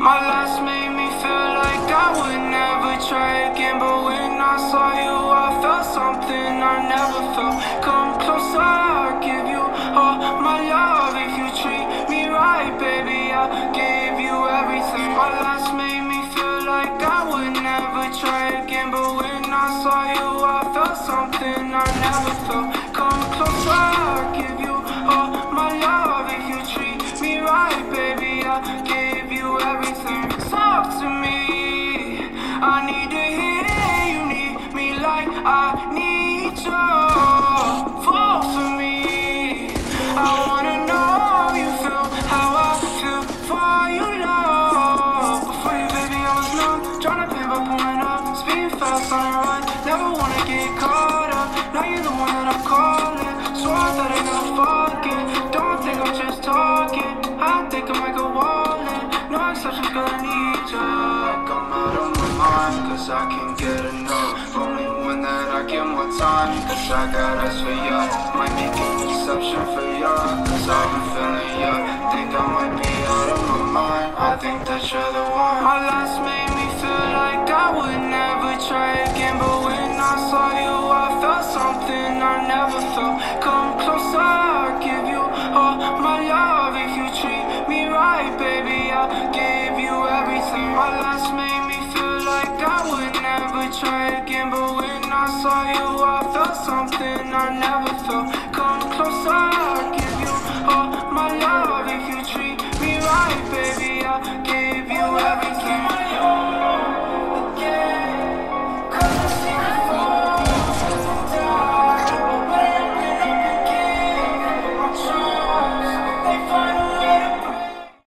My last made me feel like I would never try again, but when I saw you, I felt something I never felt. Come closer, I'll give you all my love. If you treat me right, baby, I'll give you everything. My last made me feel like I would never try again, but when I saw you, I felt something I never felt. Come closer, I'll give you all my love. If you treat me right, baby, I'll give you everything. Talk to me, I need to hear you need me like I need you. Fall for me, I wanna know how you feel, how I feel for you, love. Before you, baby, I was numb, tryna pay by pulling up, speeding fast on the run, never wanna get caught up. Now you're the one that I'm calling, swore that I never forget. Don't think I'm just talking, I think I might go all in. No exceptions, girl, I need you. Like I'm out of my mind, cause I can't get enough. Only one that I get more time, cause I got eyes for ya. Might make an exception for ya, cause I've been feeling ya. Think I might be out of my mind, I think that you're the one. My last made me feel like I would never try again, but when I saw you, I felt something I never felt. Come closer, I'll give you all my love. If you treat me right, baby, I'll give you everything. My last made me feel like I would never try again, but when I saw you, I felt something I never felt. Come closer, I'll give